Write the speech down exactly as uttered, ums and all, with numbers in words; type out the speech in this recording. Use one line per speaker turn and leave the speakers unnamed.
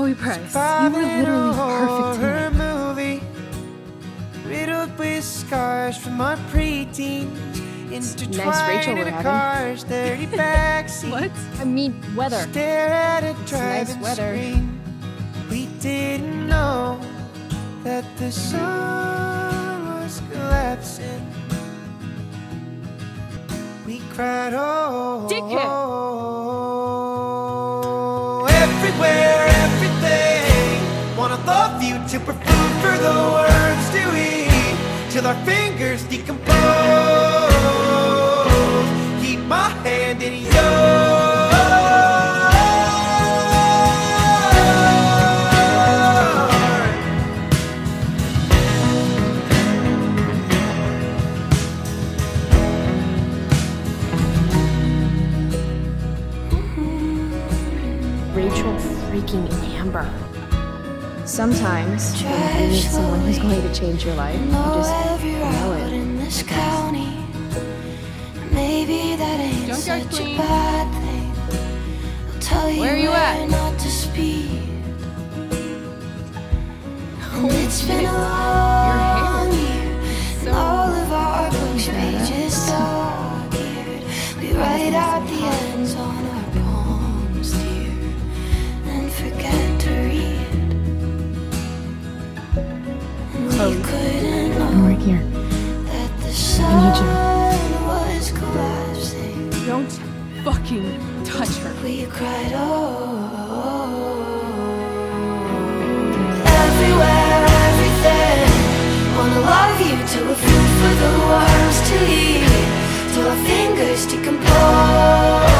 Chloe Price, you were literally perfect to me.
Movie, riddled with scars from our preteens.
Nice Rachel we're having.
Cars, dirty backseat.
What? I mean, weather.
Stare at a driving
nice weather.
screen. We didn't know that the sun was collapsing. We cried, oh,
Dickhead.
oh, everywhere, everything. Wanna love you to put food for the words to eat, till our fingers decompose. Keep my hand in yours.
Rachel freaking Amber. Sometimes, when you meet someone who's going to change your life, you just know it.
In this county, maybe that ain't
Junkyard
such
Queen.
a bad thing. I'll tell you
Where are you
where
at?
not to speed. And it's been a
Your
long
hair.
year, and all of our books pages dog-eared. We write out the ends on our palms, dear, and forget to read. And we couldn't know
Right here.
that the
I
sun was collapsing.
Don't fucking touch her.
We cried, oh, everywhere, everything. Wanna love you till we're food for the worms to eat, till our fingers decompose.